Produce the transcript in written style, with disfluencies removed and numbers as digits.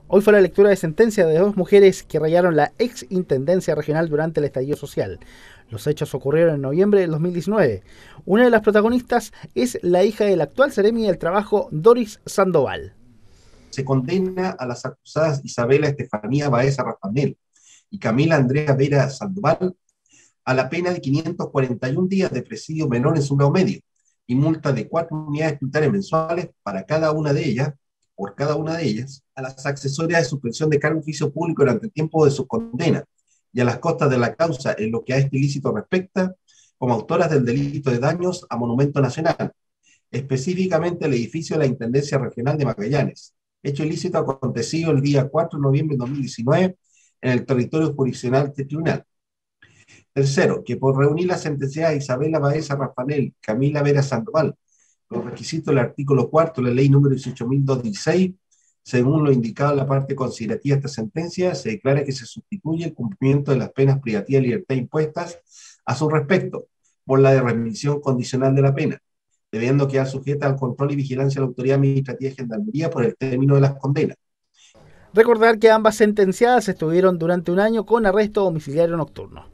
Hoy fue la lectura de sentencia de dos mujeres que rayaron la ex intendencia regional durante el estallido social. Los hechos ocurrieron en noviembre del 2019. Una de las protagonistas es la hija del actual seremi del trabajo, Doris Sandoval. Se condena a las acusadas Isabela Estefanía Baeza Rafanel y Camila Andrea Vera Sandoval a la pena de 541 días de presidio menor en su grado medio y multa de 4 unidades tributarias mensuales para cada una de ellas, por cada una de ellas, a las accesorias de suspensión de cargo oficio público durante el tiempo de su condena y a las costas de la causa en lo que a este ilícito respecta, como autoras del delito de daños a monumento nacional, específicamente el edificio de la Intendencia Regional de Magallanes, hecho ilícito acontecido el día 4 de noviembre de 2019 en el territorio jurisdiccional del tribunal. Tercero, que por reunir la sentencia de Isabela Baeza Rafanel, Camila Vera Sandoval, los requisitos del artículo cuarto de la ley número 18.216, según lo indicado en la parte considerativa de esta sentencia, se declara que se sustituye el cumplimiento de las penas privativas de libertad impuestas a su respecto por la de remisión condicional de la pena, debiendo quedar sujeta al control y vigilancia de la autoridad administrativa de Gendarmería por el término de las condenas. Recordar que ambas sentenciadas estuvieron durante un año con arresto domiciliario nocturno.